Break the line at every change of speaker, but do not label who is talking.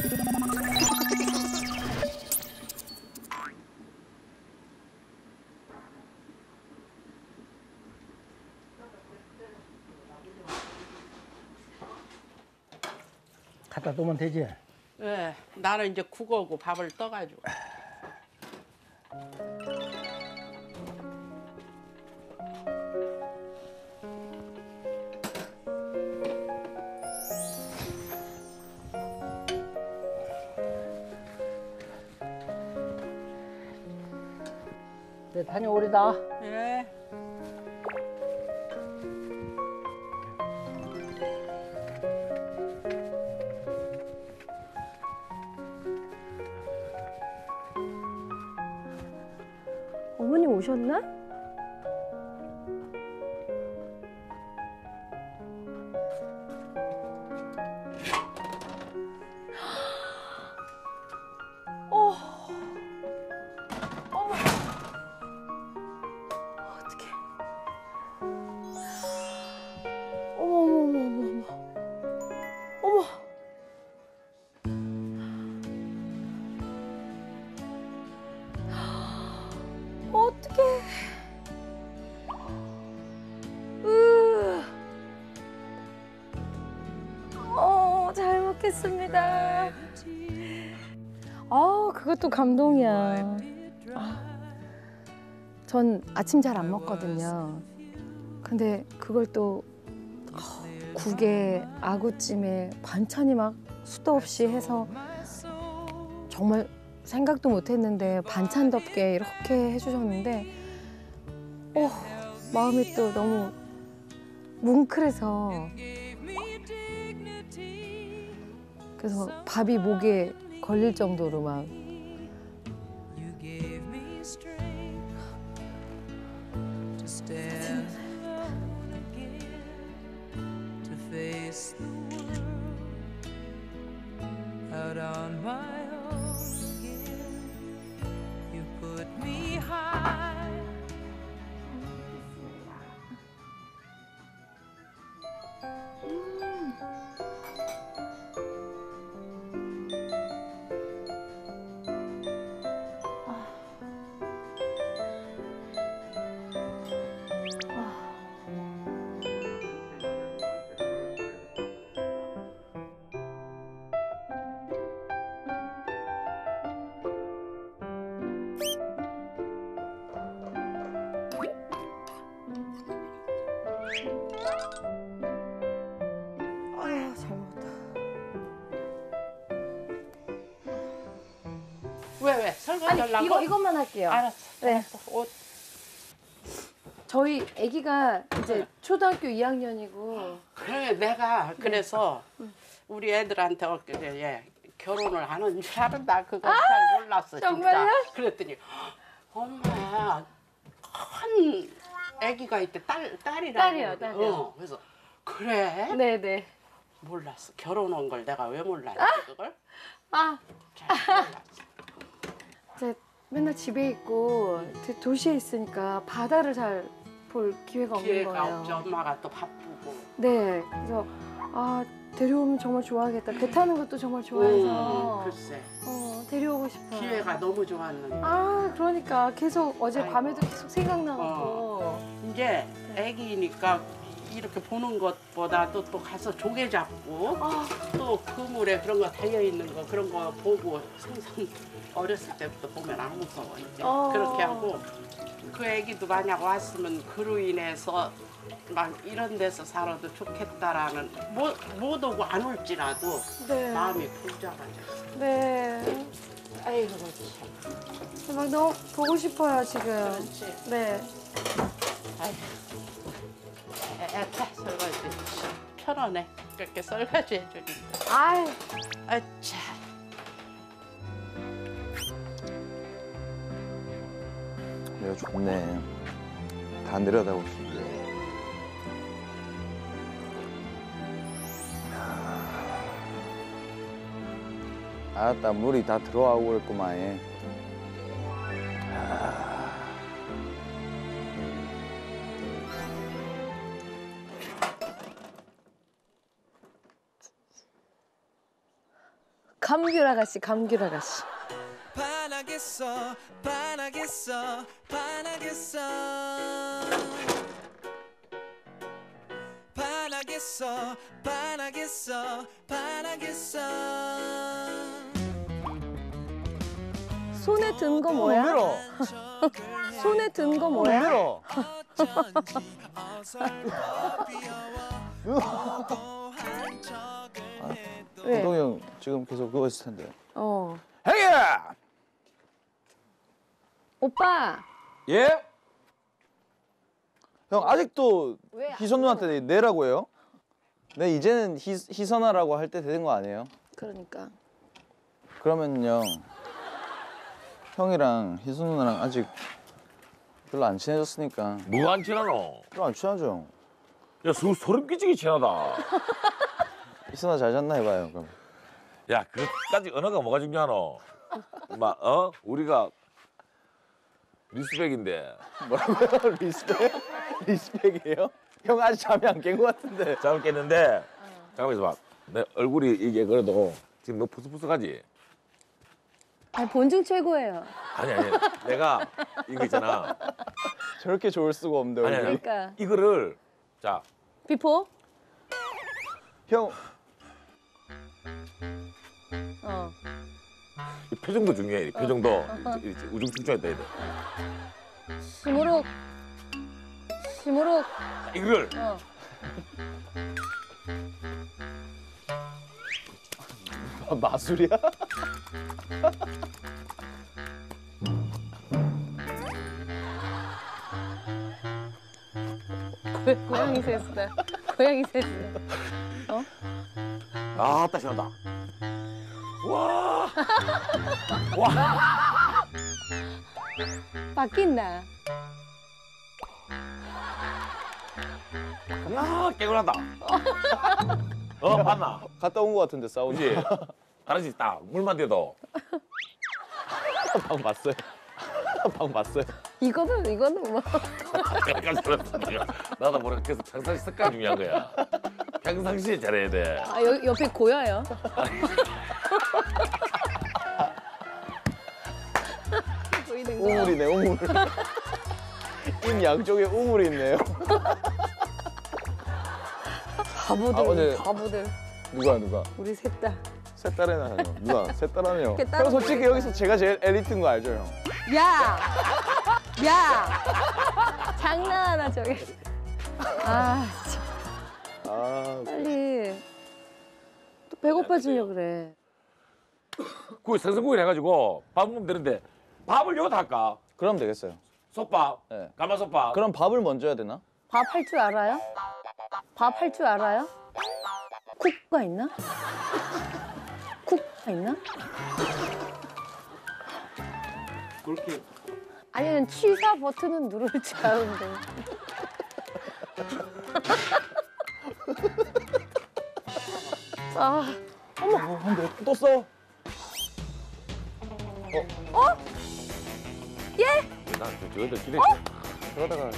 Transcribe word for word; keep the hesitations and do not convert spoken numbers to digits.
갖다 놓으면 되지?
네, 나는 이제 국어고 밥을 떠가지고.
네, 다녀오리다.
네.
어머니 오셨나? 어. 어머. 어떡해. 어머, 어머, 어머, 어머, 어머. 어머. 어떡해. 으. 어, 잘 먹겠습니다. 아, 그것도 감동이야. 아, 전 아침 잘 안 먹거든요. 근데 그걸 또 어, 국에 아구찜에 반찬이 막 수도 없이 해서 정말 생각도 못했는데 반찬답게 이렇게 해주셨는데 어, 마음이 또 너무 뭉클해서 그래서 밥이 목에 걸릴 정도로 막 아, 잘 먹었다.
왜, 왜? 설거지
아니,
하려고?
이거, 이것만 할게요.
알았어.
네.
알았어. 옷.
저희 아기가 이제 초등학교 이 학년이고
그래, 내가 그래서 우리 애들한테 엊그제 얘 결혼을 하는 줄 알았다. 그거 잘 몰랐어,
정말요?
진짜. 그랬더니 엄마 큰 아기가 있대. 딸, 딸이라고.
딸이요, 딸이요.
어, 그래서 그래?
네네.
몰랐어. 결혼 온 걸 내가 왜 몰랐지, 그걸?
아,
잘 몰랐어.
이제 맨날 집에 있고 도- 도시에 있으니까 바다를 잘 볼 기회가 없는
기회가
거예요.
없죠. 엄마가 또 바쁘고.
네, 그래서 아 데려오면 정말 좋아하겠다. 배 타는 것도 정말 좋아해서
음, 글쎄.
어, 데려오고 싶어요.
기회가 너무 좋았는데.
아, 그러니까 계속 어제
아이고.
밤에도 계속 생각나고.
어. 이제 애기니까 이렇게 보는 것보다도 또 가서 조개 잡고
아,
또 그물에 그런 거 달려 있는 거 그런 거 보고 항상 어렸을 때부터 보면 안 무서워 이제
어.
그렇게 하고 그 애기도 만약 왔으면 그로 인해서 막 이런 데서 살아도 좋겠다라는 못, 못 오고 안 올지라도
네.
마음이 복잡해졌어.
네.
아이고 참.
막 너무 보고 싶어요 지금.
그렇지.
네.
아이고. 에타 설거지 편하네. 그렇게 설거지 해주니까.
아이.
아차.
내가 좋네. 다 내려다볼 수 있게. 아따 물이 다 들어가고 있구만. 얘.
감귤 아가씨, 감귤 아가씨.
반하겠어 반하겠어 반하겠어 반하겠어 반하겠어 반하겠어
손에 든 거 뭐야?
밀어.
손에 든 거 뭐야?
밀어.
왜?
호동이 형 지금 계속 그거 있을 텐데.
어.
행여!
오빠.
예? 형 아직도
왜 안
희선 누나한테 내라고 해요? 네 이제는 희, 희선아라고 할 때 되는 거 아니에요?
그러니까.
그러면요 형이랑 희선 누나랑 아직 별로 안 친해졌으니까
뭐가 안 친하노?
별로 안 친하죠?
야, 소, 소름 끼치게 친하다.
희선아 잘 잤나 해봐요 그럼.
야, 그까지 언어가 뭐가 중요하노? 막, 어? 우리가 리스펙인데.
뭐라고요? 리스펙? 리스펙이에요? 형 아직 잠이 안 깬 것 같은데.
잠을 깼는데, 잠깐만 있어봐. 내 얼굴이 이게 그래도 지금 너무 푸석푸석하지?
아, 본중 최고예요.
아니, 아니. 내가 이거 있잖아.
저렇게 좋을 수가 없는데
아니,
얼굴이.
아니.
그러니까.
이거를, 자,
비포?
형
어.
이 표정도 중요해. 이 표정도. 이렇게 우중충충했다, 이래.
시무룩. 시무룩.
자, 이거를.
어.
마술이야?
고, 고양이 세수다. 고양이 세수. 어?
아, 따 시원하다. 와. 와.
바뀐다.
야, 깨끗하다. 어, 봤나?
갔다 온 것 같은데 싸우지?
그지? 다르지, 딱. 물만 대도.
방 봤어요? 방 봤어요?
이거는 이거는 뭐.
깜짝 놀랐어. 내가. 나도 모르게 계속 평상시 습관 중요한 거야. 평상시에 잘해야 돼.
아, 여, 옆에 고야요. 보이는 거.
우물이네 우물. 입 양쪽에 우물이 있네요.
바보들.
아, 어제-
바보들.
누가 누가?
우리 셋 다.
셋 딸이나요. 누나 셋 딸하네요.
이렇게
형
따로
솔직히
보니까.
여기서 제가 제일 엘리트인 거 알죠 형?
야! 야! 장난하나 저게. 아, 진짜.
아
빨리. 또 배고파지려 그래.
그 생선구이를 해가지고 밥 먹으면 되는데 밥을 여기다 할까?
그럼 되겠어요.
솥밥,
네.
가마솥밥.
그럼 밥을 먼저 해야 되나?
밥 할 줄 알아요? 밥 할 줄 알아요? 쿡가 있나? 쿡가 있나?
그렇게
아니면 취사 버튼은 누를 줄 아는데. 아,
어, 한대 또 써.
예?
난 저- 저희들 기대.
그러다가